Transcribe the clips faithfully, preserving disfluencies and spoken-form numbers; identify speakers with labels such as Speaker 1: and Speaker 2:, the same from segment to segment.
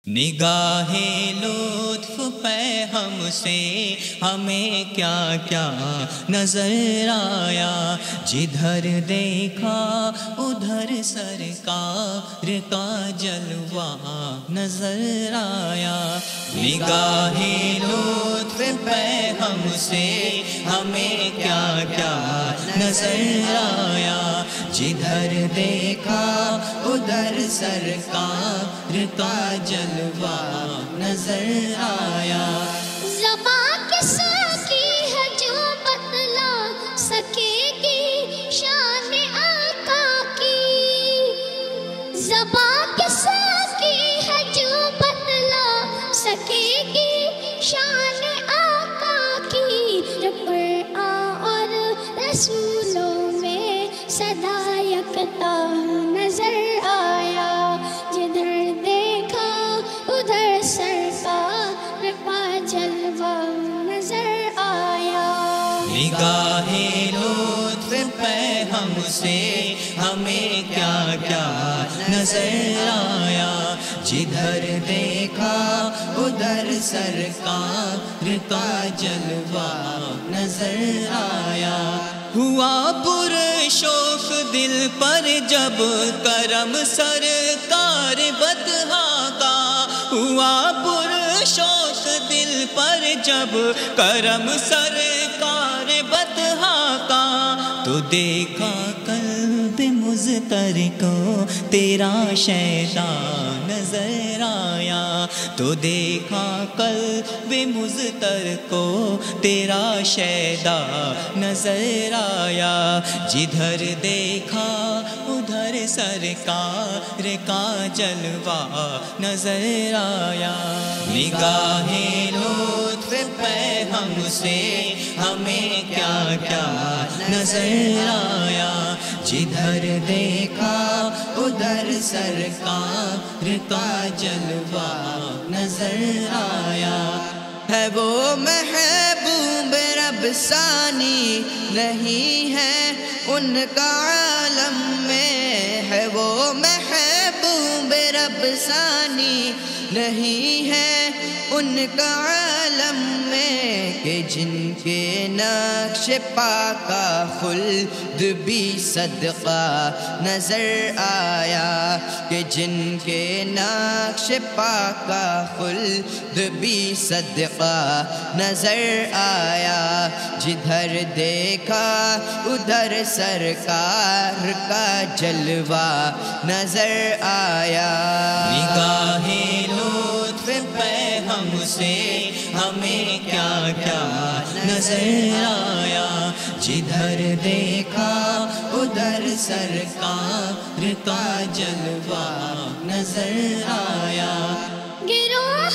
Speaker 1: نگاہ لطف پہ ہم سے ہمیں کیا کیا نظر آیا، جدھر دیکھا ادھر سرکار کا جلوہ نظر آیا۔ نگاہ لطف پہ ہم سے ہمیں کیا کیا نظر آیا، جدھر دیکھا ادھر سرکار کا جلوہ نظر آیا۔
Speaker 2: زبان کس کی ہے جو بتلا سکے گی شان آقا کی، زبان کس کی ہے جو بتلا سکے گی شان آقا کی، قرآن اور رسولوں میں صدا یکتا نظر آیا، جدھر دیکھا ادھر سرکار کا جلوہ نظر آیا۔
Speaker 1: نگاہ لطف پہ ہم سے ہمیں کیا کیا نظر آیا، جدھر دیکھا ادھر سرکار کا جلوہ نظر آیا۔ ہوا پر شوق دل پر جب کرم سرکار بطحا کا، ہوا پر شوق دل پر جب کرم سرکار بطحا کا، تو دیکھا قلب مضطر کو تیرا شیطان نظر آیا، تو دیکھا قلب مضطر کو تیرا شیطان نظر آیا، جدھر دیکھا ادھر سرکار کا جلوہ نظر آیا۔ نگاہ لطف پہ ہم سے ہمیں کیا کیا نظر آیا، جدھر دیکھا ادھر سرکار کا جلوہ نظر آیا۔
Speaker 3: ہے وہ محبوب رب ثانی نہیں ہے ان کا عالم میں، ہے وہ محبوب رب ثانی نہیں ہے ان کا عالم میں، کہ جن کے نقش پا کا خلد بھی صدقہ نظر آیا، کہ جن کے نقش پا کا خلد بھی صدقہ نظر آیا، جدھر دیکھا ادھر سرکار کا جلوہ نظر آیا۔
Speaker 1: نگاہ لطف پہ ہم سے ہمیں کیا کیا نظر آیا، جدھر دیکھا ادھر سرکار کا جلوہ نظر آیا۔
Speaker 2: گروہ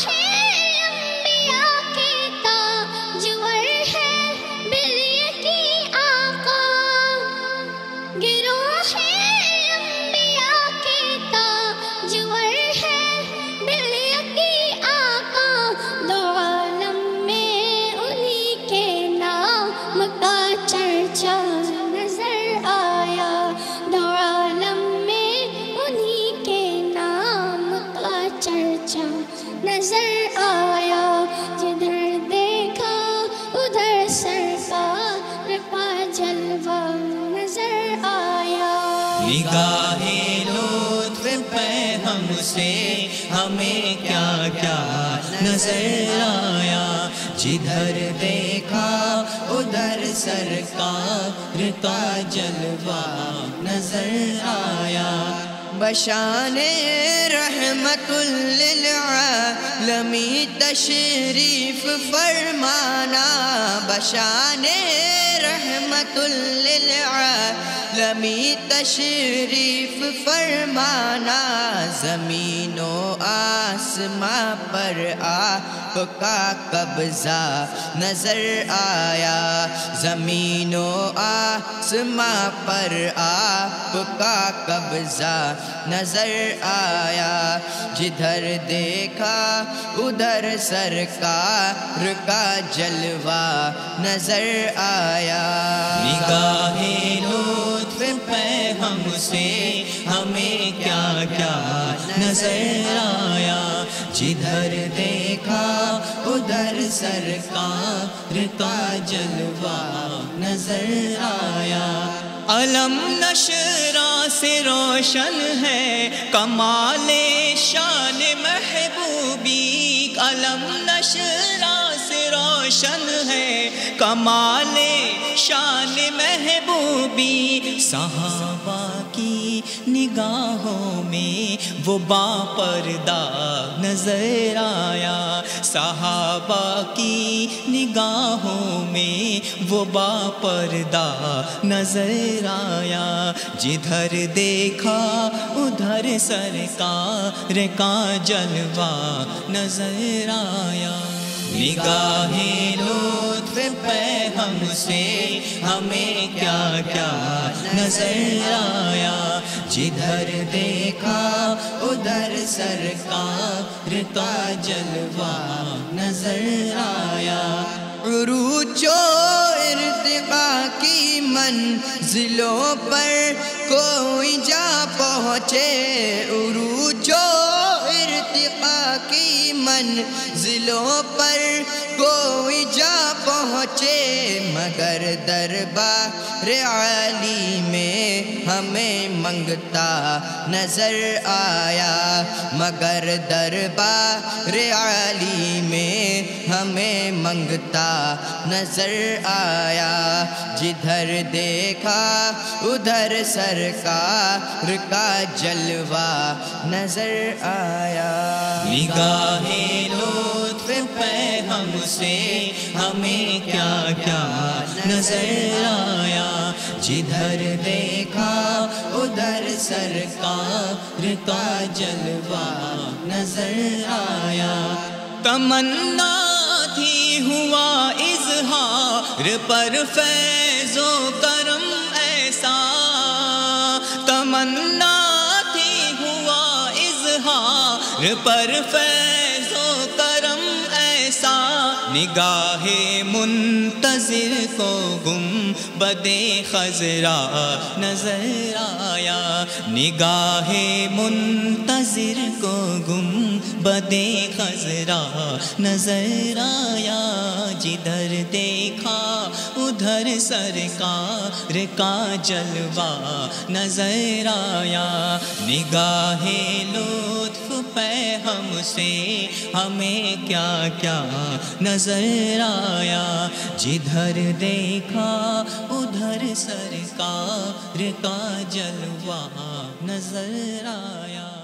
Speaker 2: انبیاء کے تاجور ہے بلیے کی آقا، گروہ انبیاء کے تاجور ہے بلیے کی آقا، دو عالم میں انہی کے نام کا چرچا نظر آیا، دو عالم میں انہی کے نام کا چرچا نظر آیا، جدھر دیکھا ادھر سرکار کا جلوہ نظر آیا۔
Speaker 1: نگاہ لطف پہ ہم سے ہمیں کیا کیا نظر آیا، جدھر دیکھا ادھر سرکار کا جلوہ نظر آیا۔
Speaker 3: بشان رحمت للعالمین تشریف فرمانا، بشان رحمت للعالمین تشریف فرمانا، زمین و آسماں پر آپ کا قبضہ نظر آیا، زمین و آسماں پر آپ کا قبضہ نظر آیا، جدھر دیکھا ادھر سرکار کا جلوہ نظر آیا۔
Speaker 1: نگاہ لطف پہ ہم سے ہمیں کیا کیا نظر آیا، جدھر دیکھا ادھر سرکار کا جلوہ نظر آیا۔ علم نشرہ سے روشن ہے کمال شان محبوبی، علم نشرہ سے روشن ہے کمال شان محبوبی، صحابہ کی نگاہوں میں وہ باپردہ نظر آیا، صحابہ کی نگاہوں میں وہ باپردہ نظر آیا، جدھر دیکھا ادھر سرکار کا جلوہ نظر آیا۔ نگاہ لطف پہ ہم سے ہمیں کیا کیا نظر آیا، جدھر دیکھا ادھر سرکار کا جلوہ نظر آیا۔
Speaker 3: عروج و ارتقاء کی منزلوں پر کوئی جا پہنچے، عروج و ارتقاء کی منزلوں پر کوئی جا پہنچے، مگر دربار عالی میں ہمیں منگتا نظر آیا، مگر دربار عالی میں ہمیں منگتا نظر آیا، جدھر دیکھا ادھر سرکار کا جلوہ نظر آیا۔
Speaker 1: نگاہ لطف پہ ہم سے ہمیں کیا کیا نظر آیا، جدھر دیکھا ادھر سرکار کا جلوہ نظر آیا۔ تمنا تھی ہوا اظہار پر فیض و کرم ایسا، تمنا تھی ہوا اظہار پر فیض و کرم ایسا، نگاہ منتظر کو گنبد خضرا نظر آیا، نگاہ منتظر کو گنبد خضرا نظر آیا، جدھر دیکھا ادھر سرکار کا جلوہ نظر آیا۔ نگاہ لطف پہ ہم سے ہمیں کیا کیا نظر آیا، جدھر دیکھا ادھر سرکار کا جلوہ نظر آیا۔